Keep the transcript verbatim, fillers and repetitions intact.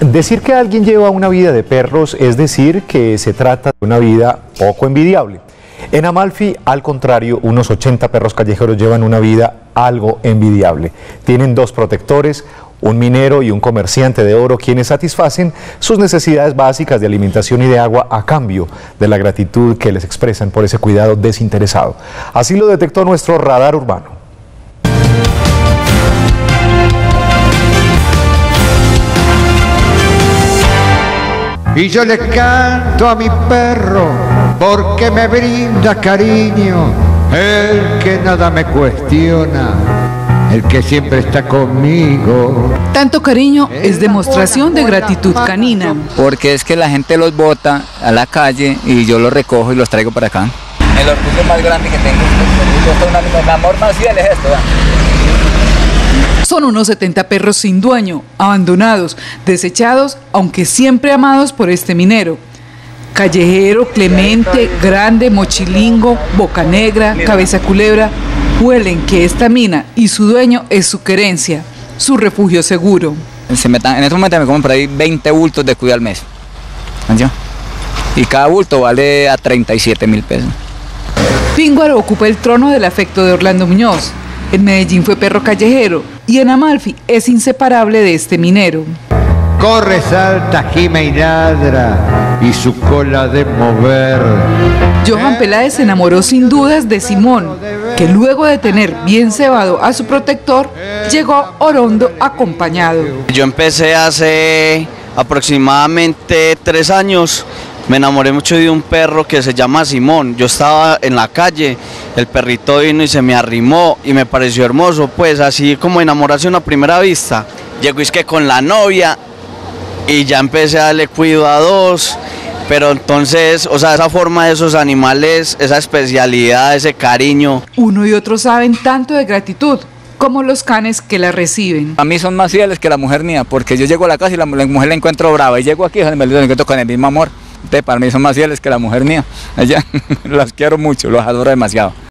Decir que alguien lleva una vida de perros es decir que se trata de una vida poco envidiable. En Amalfi, al contrario, unos ochenta perros callejeros llevan una vida algo envidiable. Tienen dos protectores, un minero y un comerciante de oro, quienes satisfacen sus necesidades básicas de alimentación y de agua a cambio de la gratitud que les expresan por ese cuidado desinteresado. Así lo detectó nuestro radar urbano. Y yo le canto a mi perro porque me brinda cariño, el que nada me cuestiona, el que siempre está conmigo. Tanto cariño es demostración de gratitud canina. Porque es que la gente los bota a la calle y yo los recojo y los traigo para acá. El orgullo más grande que tengo es el amor más fiel es esto. ¿verdad? Son unos setenta perros sin dueño, abandonados, desechados, aunque siempre amados por este minero. Callejero, Clemente, Grande, Mochilingo, Boca Negra, Cabeza Culebra, huelen que esta mina y su dueño es su querencia, su refugio seguro. Se metan, en este momento me comen por ahí veinte bultos de cuidado al mes. ¿Entiendes? Y cada bulto vale a treinta y siete mil pesos. Pínguaro ocupa el trono del afecto de Orlando Muñoz. En Medellín fue perro callejero y en Amalfi es inseparable de este minero. Corre, salta, gime y ladra, y su cola de mover. Johan Peláez se enamoró sin dudas de Simón, que luego de tener bien cebado a su protector, llegó Orondo acompañado. Yo empecé hace aproximadamente tres años. Me enamoré mucho de un perro que se llama Simón. Yo estaba en la calle, el perrito vino y se me arrimó y me pareció hermoso, pues así como enamorarse a una primera vista. Llegó es que con la novia y ya empecé a darle cuidado a dos, pero entonces, o sea, esa forma de esos animales, esa especialidad, ese cariño. Uno y otro saben tanto de gratitud como los canes que la reciben. A mí son más fieles que la mujer mía, porque yo llego a la casa y la, la mujer la encuentro brava, y llego aquí y me la encuentro con el mismo amor. Entonces, para mí son más fieles que la mujer mía. Allá las quiero mucho, los adoro demasiado.